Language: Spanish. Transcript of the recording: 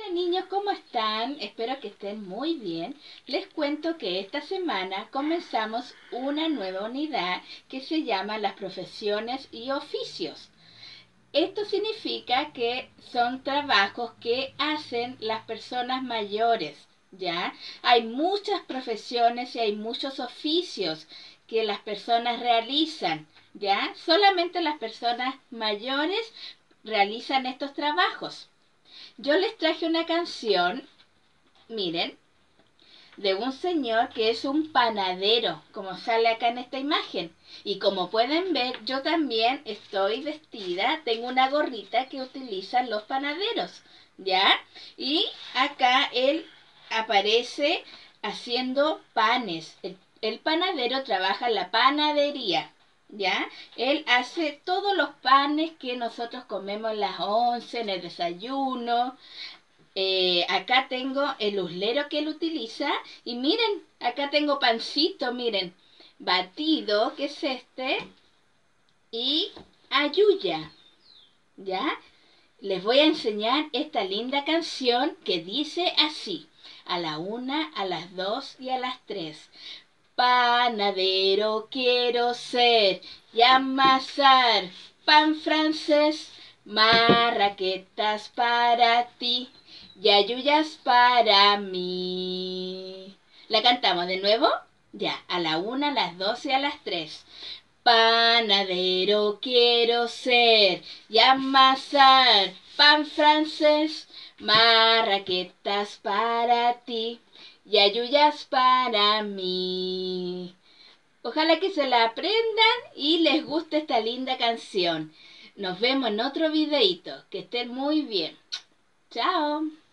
Hola niños, ¿cómo están? Espero que estén muy bien. Les cuento que esta semana comenzamos una nueva unidad que se llama las profesiones y oficios. Esto significa que son trabajos que hacen las personas mayores, ¿ya? Hay muchas profesiones y hay muchos oficios que las personas realizan, ¿ya? Solamente las personas mayores realizan estos trabajos. Yo les traje una canción, miren, de un señor que es un panadero, como sale acá en esta imagen. Y como pueden ver, yo también estoy vestida, tengo una gorrita que utilizan los panaderos, ¿ya? Y acá él aparece haciendo panes. El panadero trabaja en la panadería, ¿ya? Él hace todos los panes que nosotros comemos en las 11, en el desayuno. Acá tengo el uslero que él utiliza y miren, acá tengo pancito, miren, batido, que es este, y ayuya, ¿ya? Les voy a enseñar esta linda canción que dice así, a la 1, a las 2 y a las 3. Panadero quiero ser y amasar pan francés, marraquetas para ti y ayuyas para mí. ¿La cantamos de nuevo? Ya, a la 1, a las 2 y a las 3. Panadero quiero ser y amasar pan francés, marraquetas para ti y ayuyas para mí. Ojalá que se la aprendan y les guste esta linda canción. Nos vemos en otro videito. Que estén muy bien. Chao.